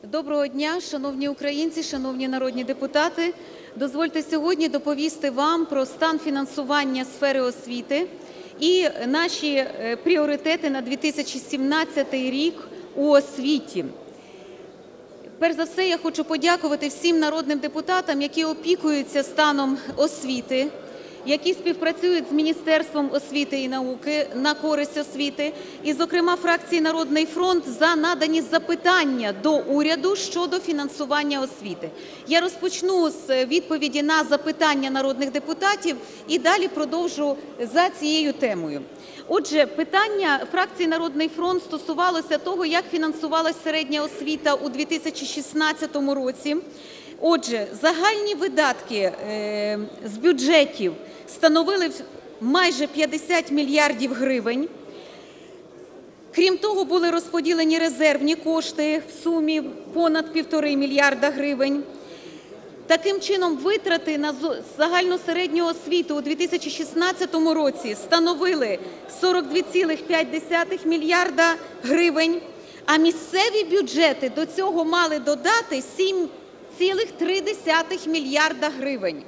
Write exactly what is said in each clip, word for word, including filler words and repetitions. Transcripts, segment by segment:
Доброго дня, шановні українці, шановні народні депутати. Дозвольте сьогодні доповісти вам про стан фінансування сфери освіти і наші пріоритети на дві тисячі сімнадцятий рік у освіті. Перш за все, я хочу подякувати всім народним депутатам, які опікуються станом освіти, які співпрацюють з Міністерством освіти і науки на користь освіти, і, зокрема, фракції «Народний фронт» за надані запитання до уряду щодо фінансування освіти. Я розпочну з відповіді на запитання народних депутатів і далі продовжу за цією темою. Отже, питання фракції «Народний фронт» стосувалося того, як фінансувалася середня освіта у дві тисячі шістнадцятому році. Отже, загальні видатки е, з бюджетів становили майже п'ятдесят мільярдів гривень. Крім того, були розподілені резервні кошти в сумі понад півтори мільярда гривень. Таким чином, витрати на загальну середню освіту у дві тисячі шістнадцятому році становили сорок два цілих п'ять десятих мільярда гривень, а місцеві бюджети до цього мали додати сім цілих три десятих мільярда гривень.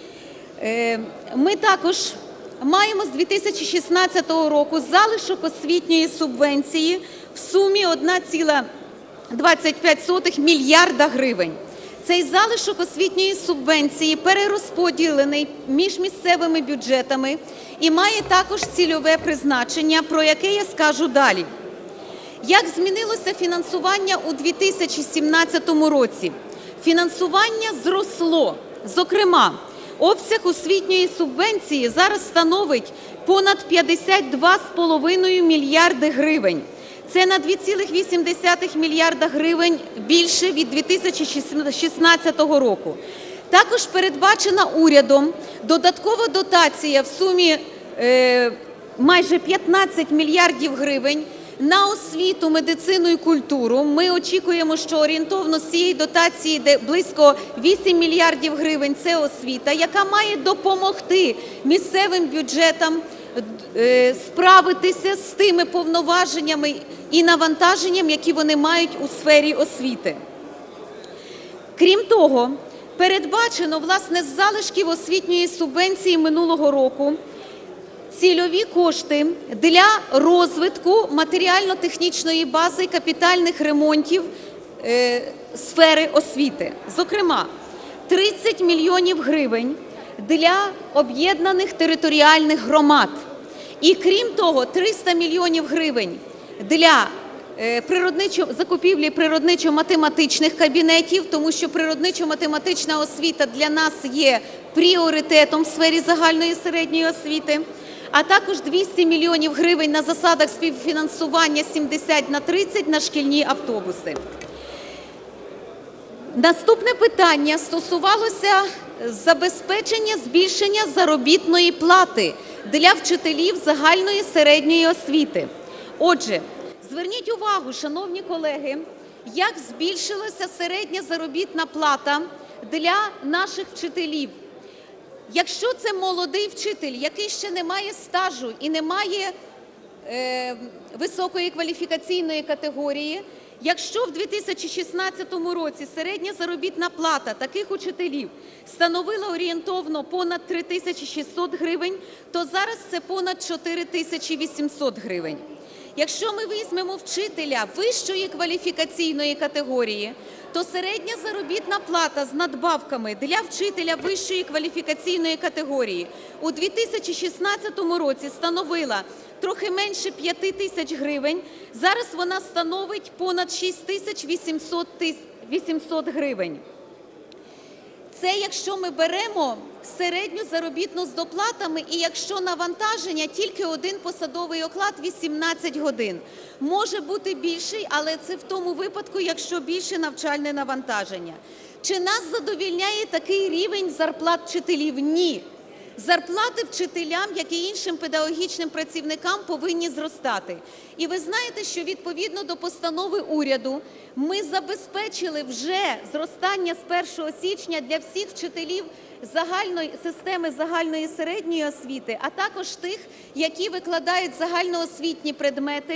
Ми також маємо з дві тисячі шістнадцятого року залишок освітньої субвенції в сумі одна ціла двадцять п'ять сотих мільярда гривень. Цей залишок освітньої субвенції перерозподілений між місцевими бюджетами і має також цільове призначення, про яке я скажу далі. Як змінилося фінансування у дві тисячі сімнадцятому році? Фінансування зросло. Зокрема, обсяг освітньої субвенції зараз становить понад п'ятдесят два з половиною мільярди гривень. Це на два цілих вісім десятих мільярда гривень більше від дві тисячі шістнадцятого року. Також передбачена урядом додаткова дотація в сумі е, майже п'ятнадцять мільярдів гривень на освіту, медицину і культуру. Ми очікуємо, що орієнтовно з цієї дотації йде близько вісім мільярдів гривень – це освіта, яка має допомогти місцевим бюджетам справитися з тими повноваженнями і навантаженням, які вони мають у сфері освіти. Крім того, передбачено, власне, з залишків освітньої субвенції минулого року цільові кошти для розвитку матеріально-технічної бази і капітальних ремонтів е, сфери освіти. Зокрема, тридцять мільйонів гривень для об'єднаних територіальних громад. І крім того, триста мільйонів гривень для е, природничо, закупівлі природничо-математичних кабінетів, тому що природничо-математична освіта для нас є пріоритетом в сфері загальної середньої освіти, а також двісті мільйонів гривень на засадах співфінансування сімдесят на тридцять на шкільні автобуси. Наступне питання стосувалося забезпечення збільшення заробітної плати для вчителів загальної середньої освіти. Отже, зверніть увагу, шановні колеги, як збільшилася середня заробітна плата для наших вчителів. Якщо це молодий вчитель, який ще не має стажу і не має е, високої кваліфікаційної категорії, якщо в дві тисячі шістнадцятому році середня заробітна плата таких учителів становила орієнтовно понад три тисячі шістсот гривень, то зараз це понад чотири тисячі вісімсот гривень. Якщо ми візьмемо вчителя вищої кваліфікаційної категорії, то середня заробітна плата з надбавками для вчителя вищої кваліфікаційної категорії у дві тисячі шістнадцятому році становила трохи менше п'яти тисяч гривень, зараз вона становить понад шість тисяч вісімсот гривень. Це якщо ми беремо середню заробітну з доплатами і якщо навантаження тільки один посадовий оклад вісімнадцять годин. Може бути більший, але це в тому випадку, якщо більше навчальне навантаження. Чи нас задовільняє такий рівень зарплат вчителів? Ні. Зарплати вчителям, як і іншим педагогічним працівникам, повинні зростати. І ви знаєте, що відповідно до постанови уряду ми забезпечили вже зростання з першого січня для всіх вчителів загальної системи загальної середньої освіти, а також тих, які викладають загальноосвітні предмети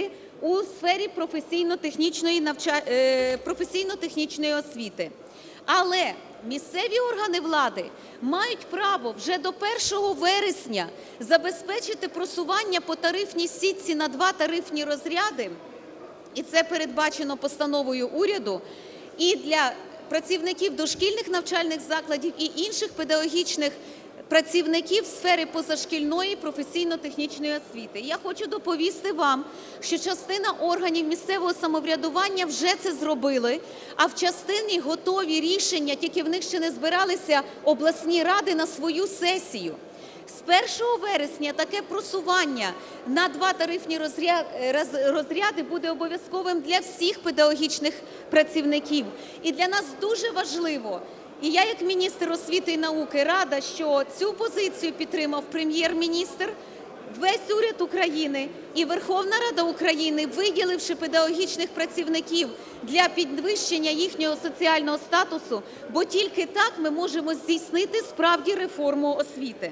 у сфері професійно-технічної навча... професійно-технічної освіти. Але місцеві органи влади мають право вже до першого вересня забезпечити просування по тарифній сітці на два тарифні розряди, і це передбачено постановою уряду, і для працівників дошкільних навчальних закладів, і інших педагогічних працівників сфери позашкільної професійно-технічної освіти. Я хочу доповісти вам, що частина органів місцевого самоврядування вже це зробили, а в частині готові рішення, тільки в них ще не збиралися обласні ради на свою сесію. З першого вересня таке просування на два тарифні розряди буде обов'язковим для всіх педагогічних працівників. І для нас дуже важливо, і я як міністр освіти і науки рада, що цю позицію підтримав Прем'єр-міністр, весь уряд України і Верховна Рада України, виділивши педагогічних працівників для підвищення їхнього соціального статусу, бо тільки так ми можемо здійснити справді реформу освіти.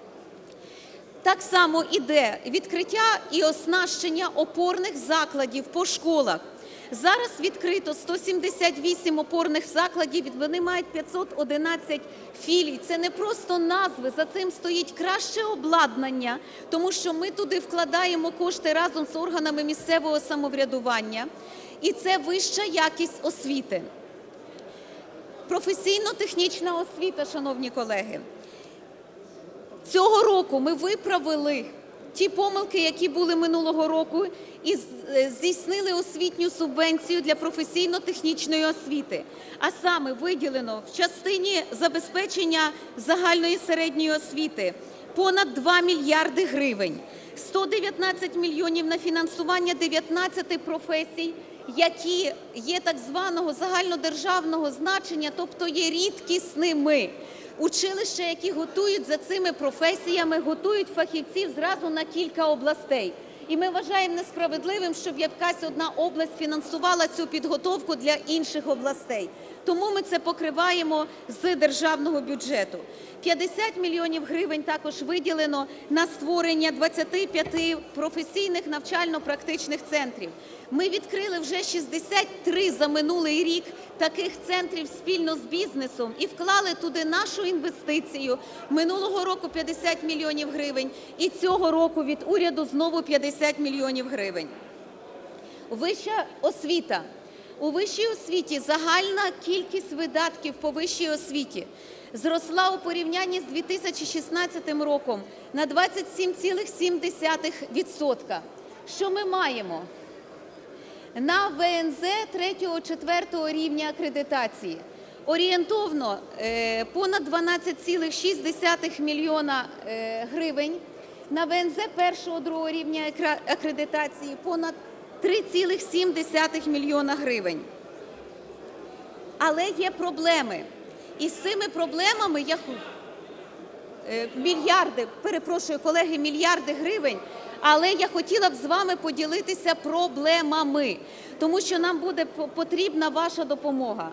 Так само іде відкриття і оснащення опорних закладів по школах. Зараз відкрито сто сімдесят вісім опорних закладів, вони мають п'ятсот одинадцять філій. Це не просто назви, за цим стоїть краще обладнання, тому що ми туди вкладаємо кошти разом з органами місцевого самоврядування, і це вища якість освіти. Професійно-технічна освіта, шановні колеги. Цього року ми виправили ті помилки, які були минулого року, і здійснили освітню субвенцію для професійно-технічної освіти. А саме виділено в частині забезпечення загальної середньої освіти понад два мільярди гривень, сто дев'ятнадцять мільйонів на фінансування дев'ятнадцяти професій, які є так званого загальнодержавного значення, тобто є рідкісними. Училища, які готують за цими професіями, готують фахівців зразу на кілька областей. І ми вважаємо несправедливим, щоб якась одна область фінансувала цю підготовку для інших областей. Тому ми це покриваємо з державного бюджету. п'ятдесят мільйонів гривень також виділено на створення двадцяти п'яти професійних навчально-практичних центрів. Ми відкрили вже шістдесят три за минулий рік таких центрів спільно з бізнесом і вклали туди нашу інвестицію. Минулого року п'ятдесят мільйонів гривень і цього року від уряду знову п'ятдесят мільйонів гривень. Вища освіта. У вищій освіті загальна кількість видатків по вищій освіті зросла у порівнянні з дві тисячі шістнадцятим роком на двадцять сім цілих сім десятих відсотка. Що ми маємо? На В Н З третього-четвертого рівня акредитації орієнтовно понад дванадцять цілих шість десятих мільйона гривень, на В Н З першого-другого рівня акредитації понад три цілих сім десятих мільйона гривень. Але є проблеми. І з цими проблемами я... мільярди, перепрошую, колеги, мільярди гривень, але я хотіла б з вами поділитися проблемами, тому що нам буде потрібна ваша допомога.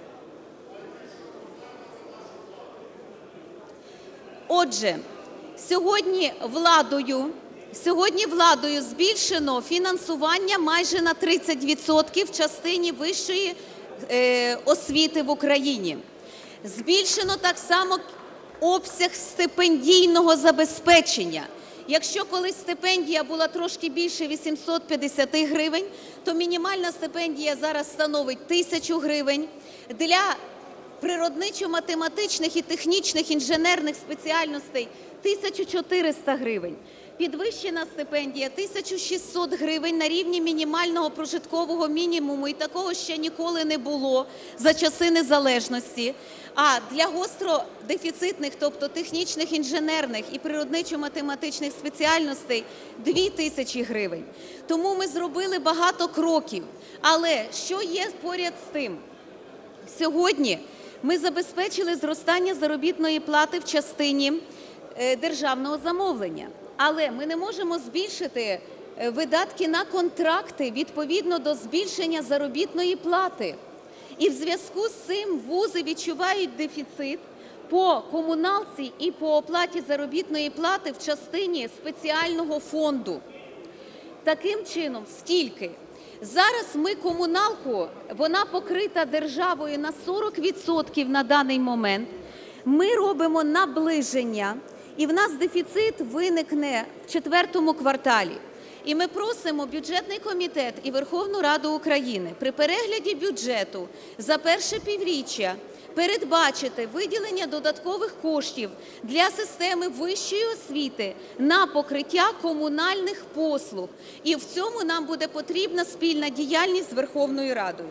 Отже, сьогодні владою Сьогодні владою збільшено фінансування майже на тридцять відсотків в частині вищої е, освіти в Україні. Збільшено так само обсяг стипендійного забезпечення. Якщо колись стипендія була трошки більше вісімсот п'ятдесят гривень, то мінімальна стипендія зараз становить тисячу гривень. Для природничо-математичних і технічних інженерних спеціальностей – тисяча чотириста гривень. Підвищена стипендія – тисяча шістсот гривень на рівні мінімального прожиткового мінімуму, і такого ще ніколи не було за часи незалежності. А для гостродефіцитних, тобто технічних, інженерних і природничо-математичних спеціальностей – дві тисячі гривень. Тому ми зробили багато кроків. Але що є поряд з тим? Сьогодні ми забезпечили зростання заробітної плати в частині державного замовлення. Але ми не можемо збільшити видатки на контракти відповідно до збільшення заробітної плати. І в зв'язку з цим вузи відчувають дефіцит по комуналці і по оплаті заробітної плати в частині спеціального фонду. Таким чином, скільки? Зараз ми комуналку, вона покрита державою на сорок відсотків на даний момент. Ми робимо наближення, і в нас дефіцит виникне в четвертому кварталі. І ми просимо бюджетний комітет і Верховну Раду України при перегляді бюджету за перше півріччя передбачити виділення додаткових коштів для системи вищої освіти на покриття комунальних послуг. І в цьому нам буде потрібна спільна діяльність з Верховною Радою.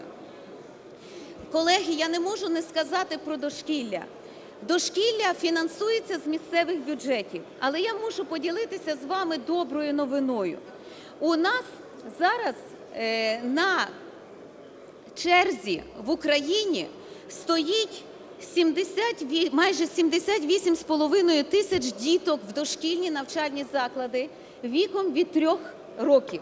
Колеги, я не можу не сказати про дошкілля. Дошкілля фінансується з місцевих бюджетів, але я мушу поділитися з вами доброю новиною. У нас зараз е, на черзі в Україні стоїть сімдесят, майже сімдесят вісім з половиною тисяч діток в дошкільні навчальні заклади віком від трьох років.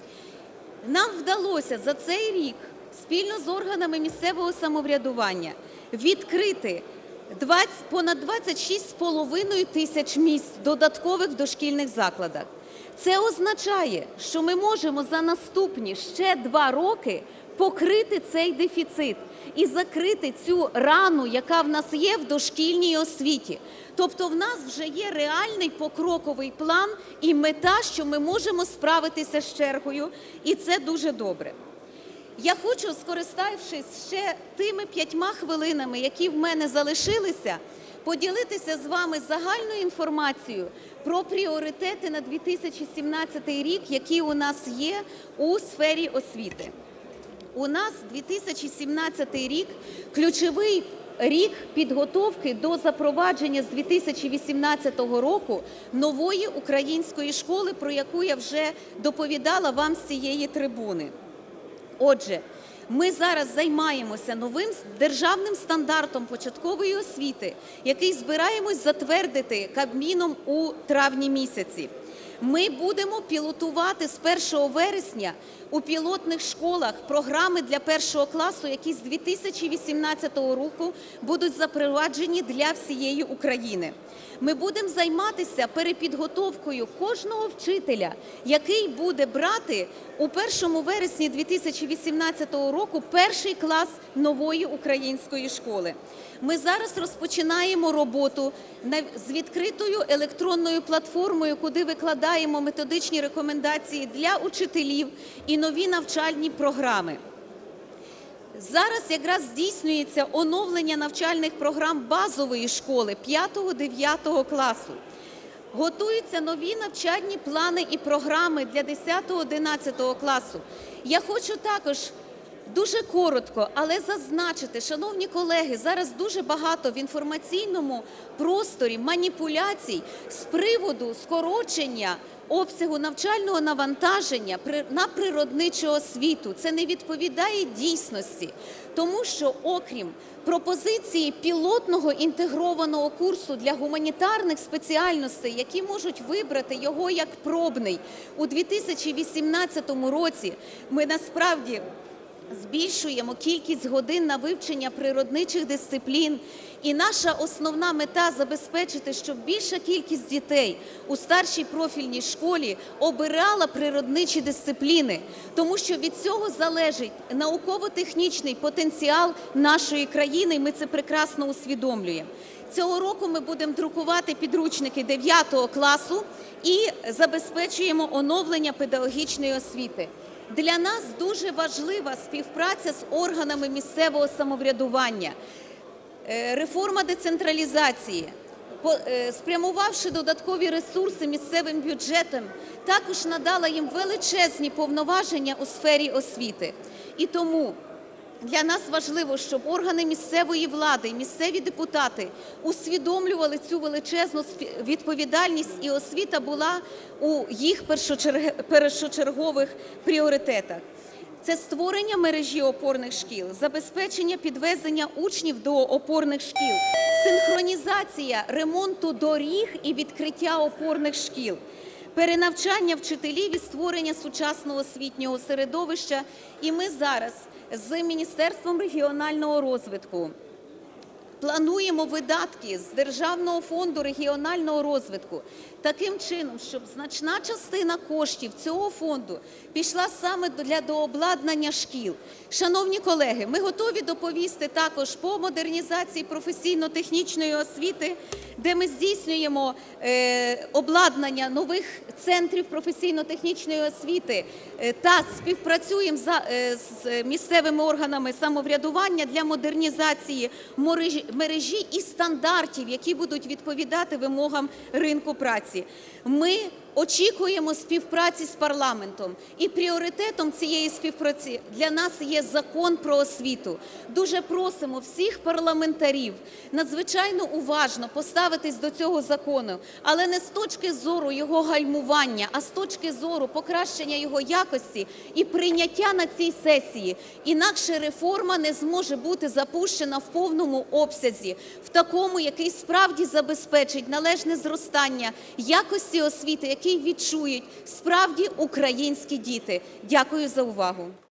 Нам вдалося за цей рік спільно з органами місцевого самоврядування відкрити понад двадцять шість з половиною тисяч місць додаткових в дошкільних закладах. Це означає, що ми можемо за наступні ще два роки покрити цей дефіцит і закрити цю рану, яка в нас є в дошкільній освіті. Тобто в нас вже є реальний покроковий план і мета, що ми можемо справитися з чергою, і це дуже добре. Я хочу, скориставшись ще тими п'ятьма хвилинами, які в мене залишилися, поділитися з вами загальною інформацією про пріоритети на дві тисячі сімнадцятий рік, які у нас є у сфері освіти. У нас дві тисячі сімнадцятий рік – ключовий рік підготовки до запровадження з дві тисячі вісімнадцятого року нової української школи, про яку я вже доповідала вам з цієї трибуни. Отже, ми зараз займаємося новим державним стандартом початкової освіти, який збираємось затвердити Кабміном у травні місяці. Ми будемо пілотувати з першого вересня у пілотних школах програми для першого класу, які з дві тисячі вісімнадцятого року будуть запроваджені для всієї України. Ми будемо займатися перепідготовкою кожного вчителя, який буде брати у першому вересні дві тисячі вісімнадцятого року перший клас нової української школи. Ми зараз розпочинаємо роботу з відкритою електронною платформою, куди викладаємо методичні рекомендації для учителів і нові навчальні програми. Зараз якраз здійснюється оновлення навчальних програм базової школи п'ятого-дев'ятого класу. Готуються нові навчальні плани і програми для десятого-одинадцятого класу. Я хочу також дуже коротко, але зазначити, шановні колеги, зараз дуже багато в інформаційному просторі маніпуляцій з приводу скорочення обсягу навчального навантаження на природничу освіту. Це не відповідає дійсності, тому що окрім пропозиції пілотного інтегрованого курсу для гуманітарних спеціальностей, які можуть вибрати його як пробний у дві тисячі вісімнадцятому році, ми насправді збільшуємо кількість годин на вивчення природничих дисциплін. І наша основна мета – забезпечити, щоб більша кількість дітей у старшій профільній школі обирала природничі дисципліни, тому що від цього залежить науково-технічний потенціал нашої країни, і ми це прекрасно усвідомлюємо. Цього року ми будемо друкувати підручники дев'ятого класу і забезпечуємо оновлення педагогічної освіти. Для нас дуже важлива співпраця з органами місцевого самоврядування, реформа децентралізації. Спрямувавши додаткові ресурси місцевим бюджетам, також надала їм величезні повноваження у сфері освіти. І тому для нас важливо, щоб органи місцевої влади і місцеві депутати усвідомлювали цю величезну відповідальність, і освіта була у їх першочергових пріоритетах. Це створення мережі опорних шкіл, забезпечення підвезення учнів до опорних шкіл, синхронізація ремонту доріг і відкриття опорних шкіл, перенавчання вчителів і створення сучасного освітнього середовища. І ми зараз з Міністерством регіонального розвитку, плануємо видатки з Державного фонду регіонального розвитку таким чином, щоб значна частина коштів цього фонду пішла саме для дообладнання шкіл. Шановні колеги, ми готові доповісти також по модернізації професійно-технічної освіти, де ми здійснюємо е, обладнання нових центрів професійно-технічної освіти е, та співпрацюємо за, е, з місцевими органами самоврядування для модернізації мережі, мережі і стандартів, які будуть відповідати вимогам ринку праці. Ми очікуємо співпраці з парламентом. І пріоритетом цієї співпраці для нас є Закон про освіту. Дуже просимо всіх парламентарів надзвичайно уважно поставитись до цього закону, але не з точки зору його гальмування, а з точки зору покращення його якості і прийняття на цій сесії. Інакше реформа не зможе бути запущена в повному обсязі, в такому, який справді забезпечить належне зростання якості освіти, який відчують справді українські діти. Дякую за увагу.